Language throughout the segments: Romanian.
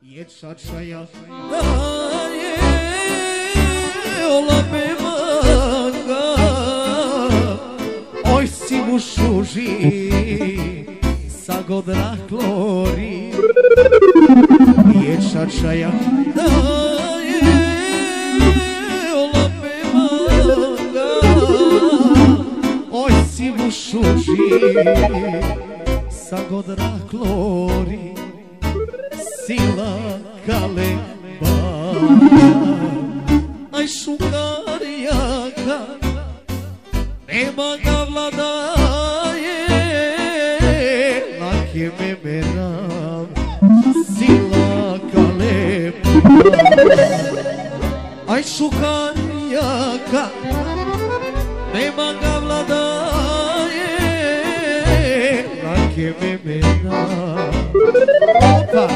je čačaja da je ola bevanga oj si mu šuži sa godra klori je čačaja da je ola bevanga oj si mu šuži sa godra klori sila kaleba aj šukarijaka nema ga vladaje lake me meram sila kaleba aj šukarijaka nema ga vladaje lake me meram opa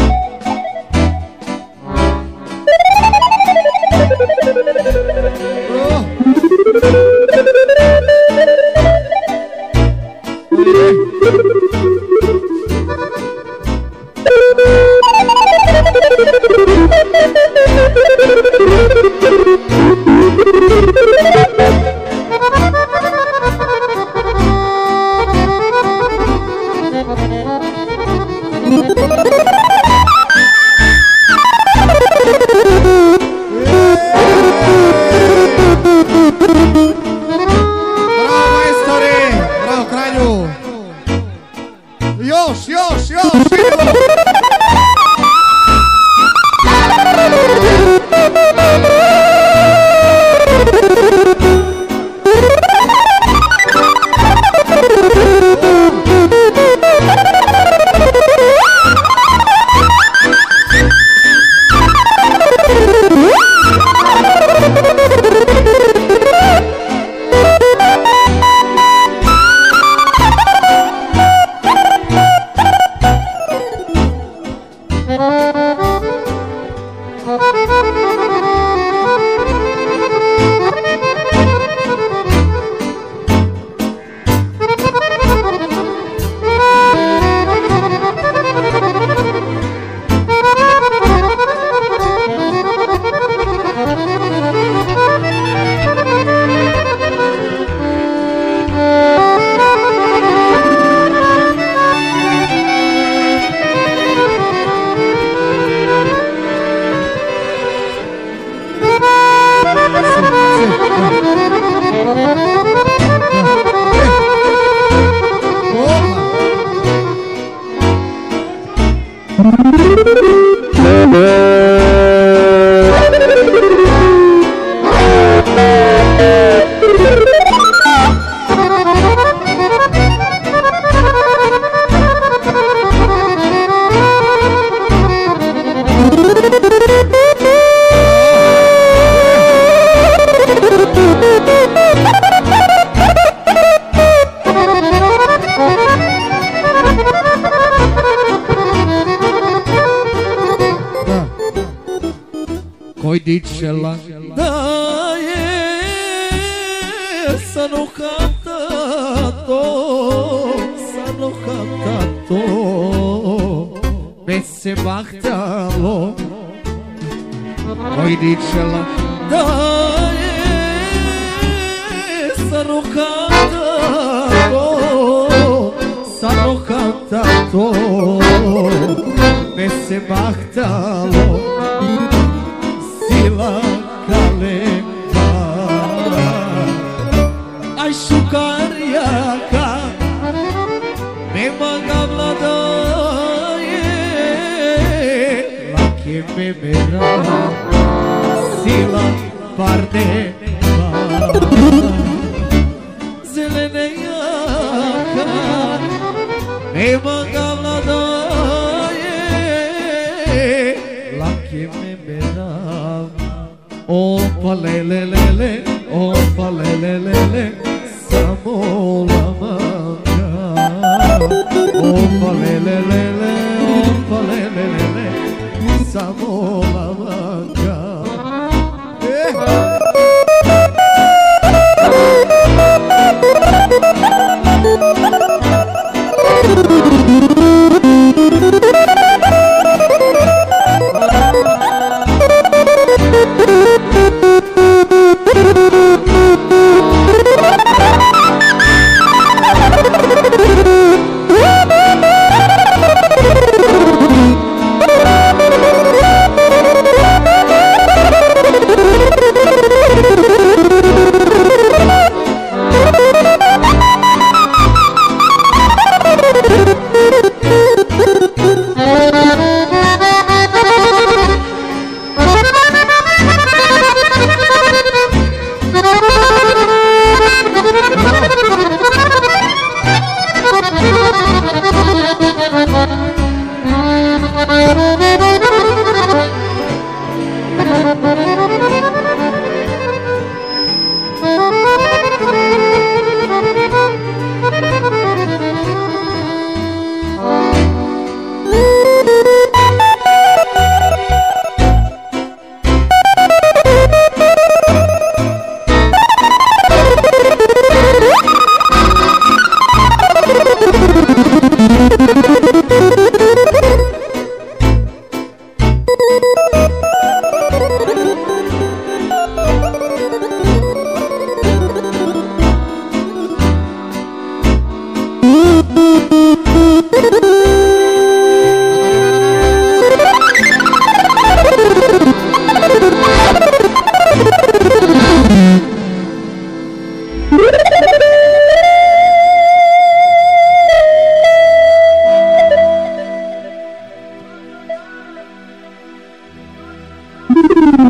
dicela da je sanohata to me se bahtalo oj dicela da je sanohata to me se bahtalo sila kaleba aj šukarijaka nema ga vladaje lake me mera sila pardeba zelene jaka nema ga vladaje lake me mera opa lele lele, opa lele lele, samo lamanga. Opa lele lele, opa lele lele, samo lamanga.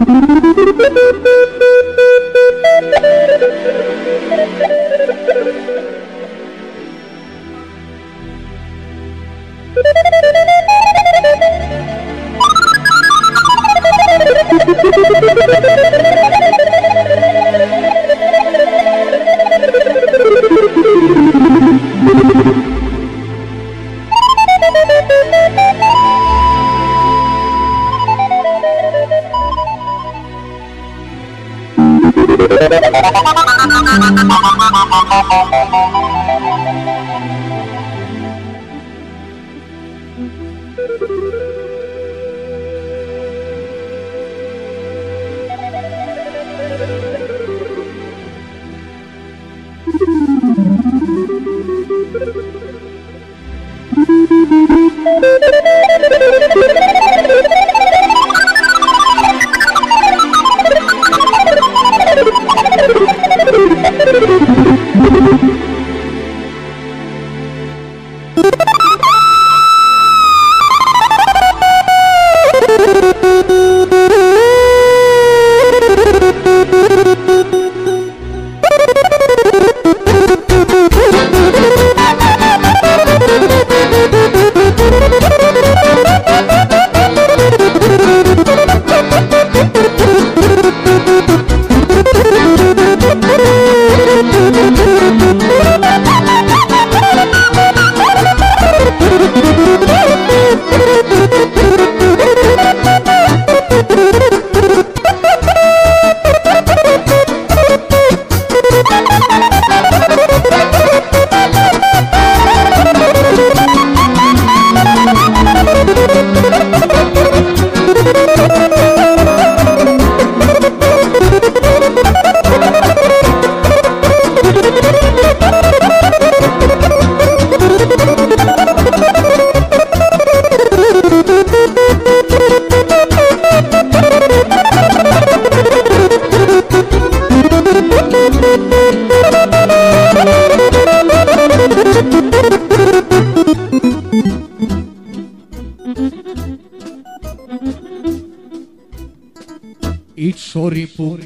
Icșoripul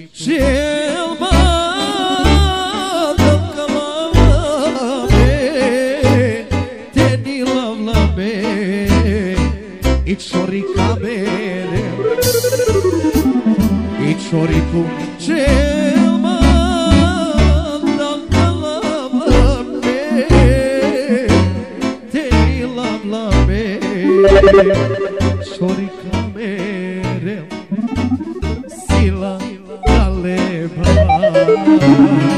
cel mare călăme, te-ni lăvlăme, Icșorica mere. Icșoripul cel mare călăme, te-ni lăvlăme, Icșorica mere. Sila Galeba